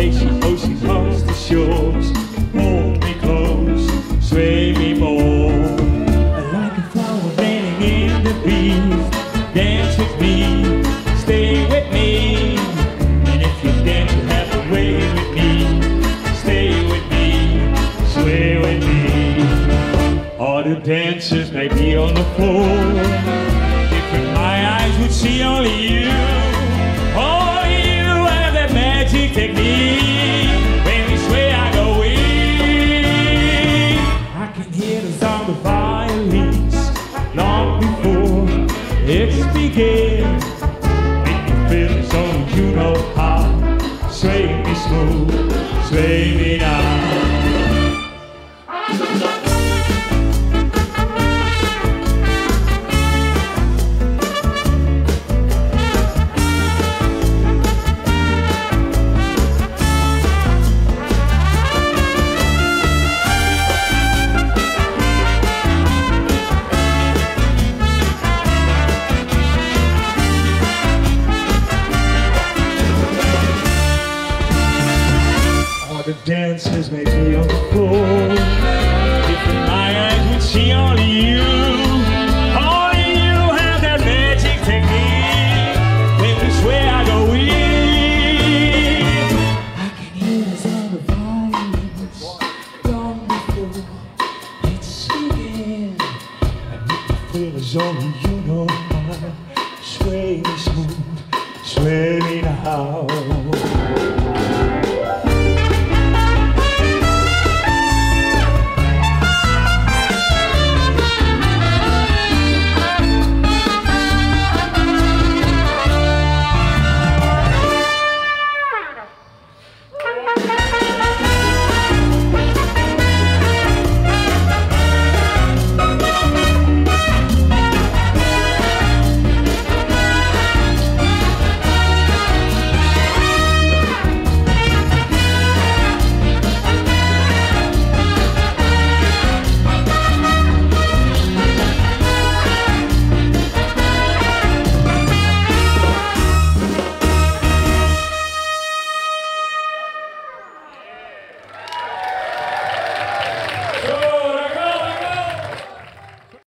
way she moves, she comes to shores. Hold me close, sway me more. Like a flower bending in the breeze. Dance with me, stay with me. And if you dance, you have to way with me. Stay with me, sway with me. All the dancers may be on the floor. If my eyes would see only you, only you have that magic technique. When we sway, I go weak. I can hear the sound of violins long before it's begin. Make me feel it, so you know how. Sway me smooth, sway me now. The dancers may be on the floor.